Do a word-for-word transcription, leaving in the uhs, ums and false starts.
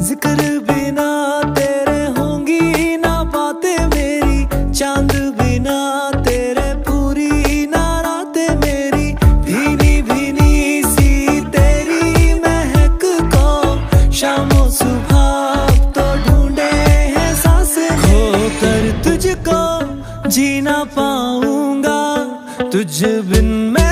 जिक्र बिना तेरे होंगी ना बातें मेरी, चांद बिना तेरे पूरी ना रातें मेरी। भीनी भीनी सी तेरी महक को शामों सुबह तो ढूंढे हैं सांसें, खो कर तुझको जी ना पाऊंगा तुझ बिन मैं।